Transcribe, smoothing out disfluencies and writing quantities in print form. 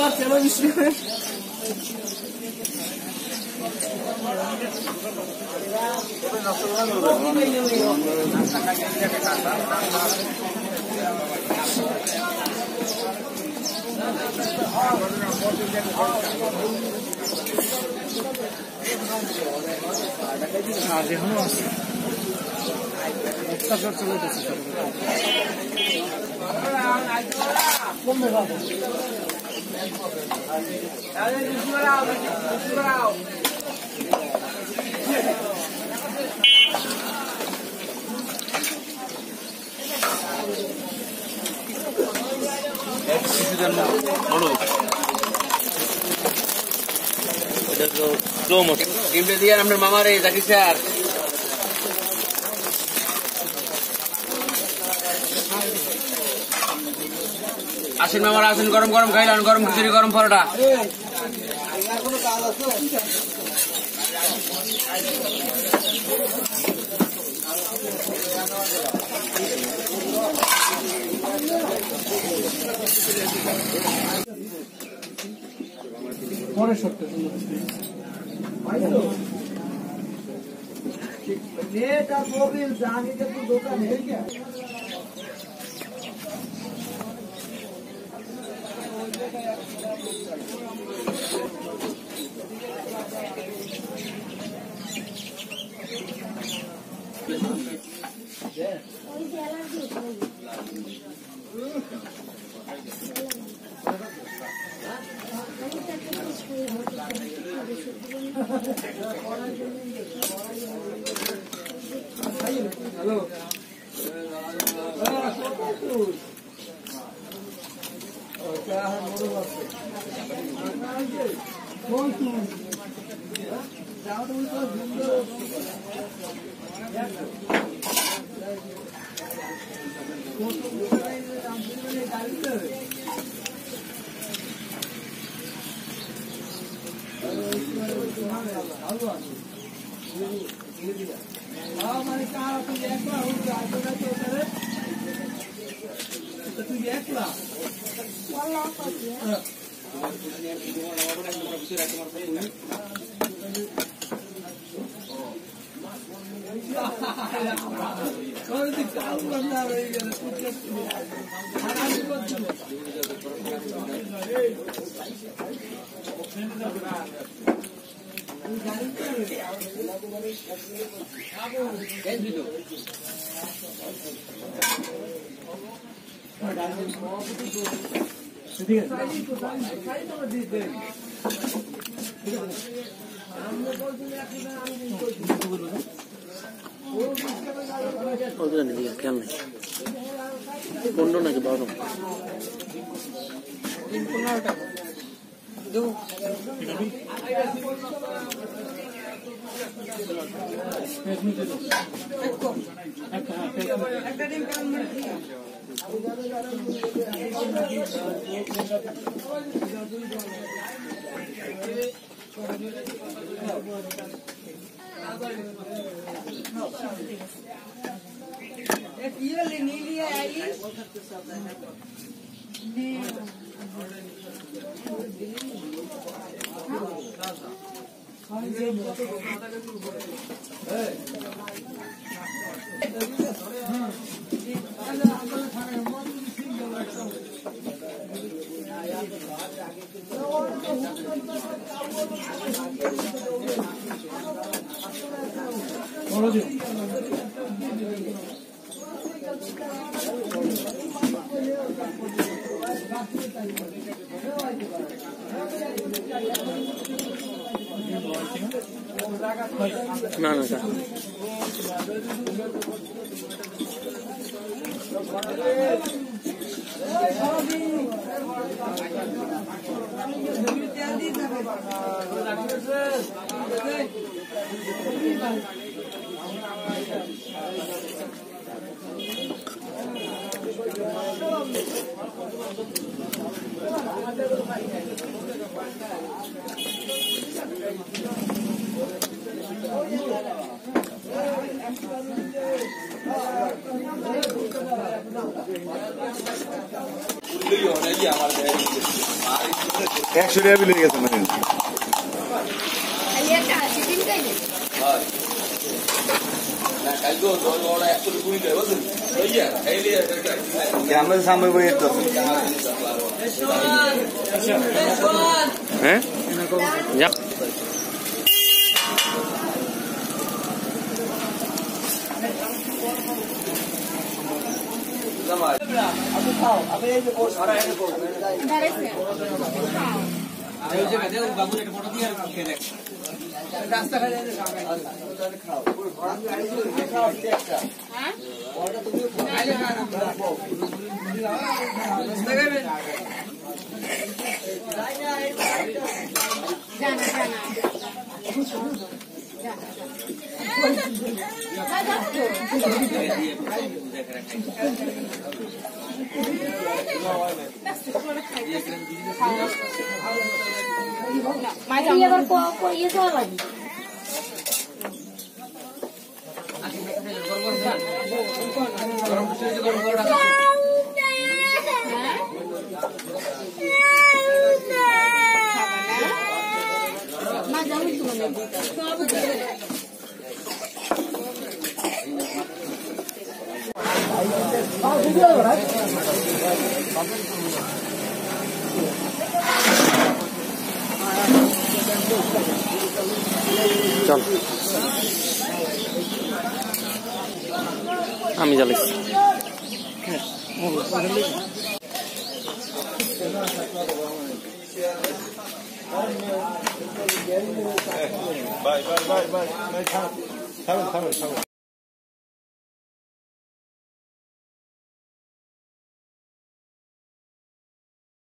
ডিমটা দিয়ে আপনার মামারে জাকি স্যার আসেন মামারা আসেন, গরম গরম খাইলাম, গরম খিচুড়ি, গরম পরোটা। পরে সত্যি দোকান হ্যালো মানে কার তুই একলা তুই একলা খেয়াল নেই 15 নাকি 12 না না স্যার আমার 100 টাকা বিল হয়ে গেছে মানে আমাদের সামনে বই তো হ্যাঁ যা আপনি খাও আপনি এই যে বস আর এই যে বস এই যে কাজে বাবু একটা ফটো দিয়ে খেয়ে দেখ রাস্তা খাই যায় খাও খাও একটা হ্যাঁ ওটা তুমি খাইলে না দেখাবেন জানা জানা চল আমি জ্বালাইছি বাই